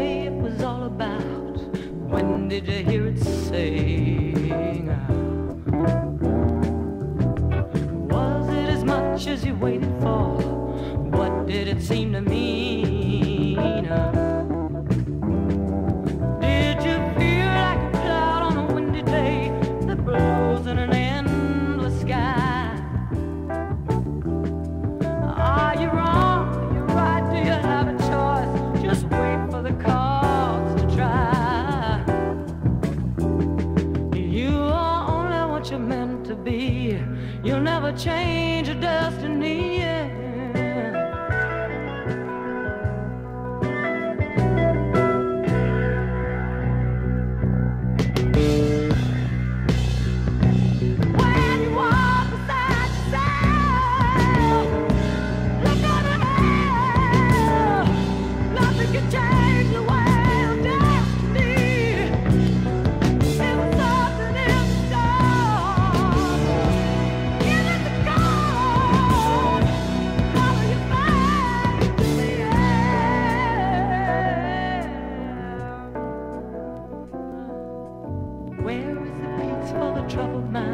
say it was all about? When did you hear it sing? Was it as much as you waited for? What did it seem to mean? Did you feel like a cloud on a windy day that blows in an endless sky? Are you wrong? Are you right? Do you have a choice? Just wait for the cards to try. You are only what you're meant to be. You'll never change your destiny. Troubled mind.